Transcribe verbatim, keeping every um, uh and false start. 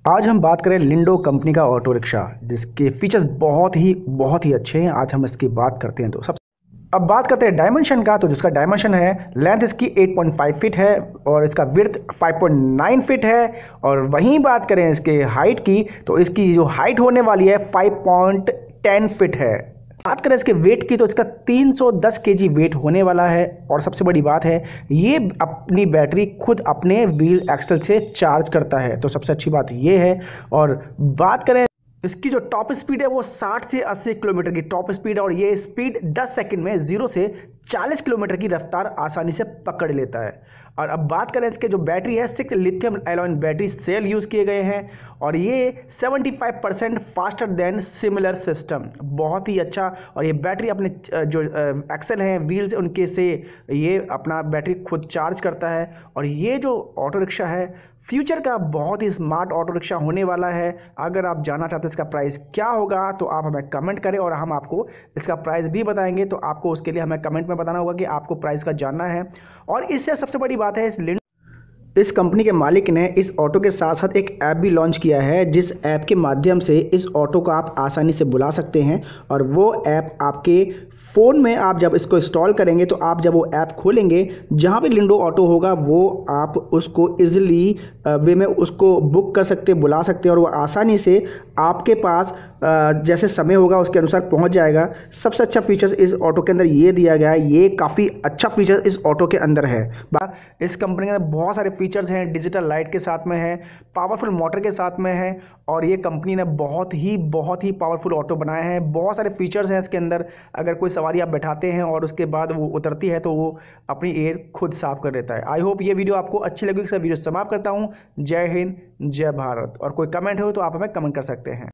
आज हम बात करें लिंडो कंपनी का ऑटो रिक्शा, जिसके फीचर्स बहुत ही बहुत ही अच्छे हैं। आज हम इसकी बात करते हैं। तो सब अब बात करते हैं डायमेंशन का। तो जिसका डायमेंशन है, लेंथ इसकी आठ पॉइंट पाँच फीट है और इसका विड्थ पाँच पॉइंट नौ फीट है। और वहीं बात करें इसके हाइट की, तो इसकी जो हाइट होने वाली है पाँच पॉइंट एक फीट है। बात करें इसके वेट की, तो इसका तीन सौ दस केजी वेट होने वाला है। और सबसे बड़ी बात है, ये अपनी बैटरी खुद अपने व्हील एक्सल से चार्ज करता है। तो सबसे अच्छी बात ये है। और बात करें इसकी जो टॉप स्पीड है, वो साठ से अस्सी किलोमीटर की टॉप स्पीड है। और ये स्पीड दस सेकंड में जीरो से चालीस किलोमीटर की रफ्तार आसानी से पकड़ लेता है। और अब बात करें इसके जो बैटरी है, six lithium ion battery cell use किए गए हैं। और ये पचहत्तर percent faster than similar system, बहुत ही अच्छा। और ये बैटरी अपने जो एक्सल हैं व्हील्स, उनके से ये अपना बैटरी खुद चार्ज करता है। और ये जो ऑटो रिक्शा है, फ्यूचर का बहुत ही स्मार्ट ऑटो रिक्शा होने वाला है। अगर आप जानना चाहते हैं इसका प्राइस क्या होगा, तो आप हमें कमेंट करें और हम आपको इसका प्राइस भी बताएंगे। तो आपको उसके लिए हमें कमेंट में बताना होगा कि आपको प्राइस का जानना है। और इससे सबसे बड़ी बात है, इस इस कंपनी के मालिक ने इस ऑटो के साथ साथ एक ऐप भी लॉन्च किया है, जिस ऐप के माध्यम से इस ऑटो को आप आसानी से बुला सकते हैं। और वो ऐप आपके फ़ोन में आप जब इसको इंस्टॉल करेंगे, तो आप जब वो ऐप खोलेंगे, जहाँ पे लिंडो ऑटो होगा, वो आप उसको इजीली वे में उसको बुक कर सकते हैं, बुला सकते हैं। और वो आसानी से आपके पास जैसे समय होगा उसके अनुसार पहुंच जाएगा। सबसे अच्छा फीचर्स इस ऑटो के अंदर ये दिया गया है। ये काफ़ी अच्छा फीचर इस ऑटो के अंदर है। इस कंपनी के अंदर बहुत सारे फीचर्स हैं, डिजिटल लाइट के साथ में है, पावरफुल मोटर के साथ में है। और ये कंपनी ने बहुत ही बहुत ही पावरफुल ऑटो बनाए हैं। बहुत सारे फीचर्स हैं इसके अंदर। अगर कोई सवारी आप बैठाते हैं और उसके बाद वो उतरती है, तो वो अपनी एयर खुद साफ कर देता है। आई होप ये वीडियो आपको अच्छी लगी। वीडियो समाप्त करता हूँ। जय हिंद, जय भारत। और कोई कमेंट हो तो आप हमें कमेंट कर सकते हैं।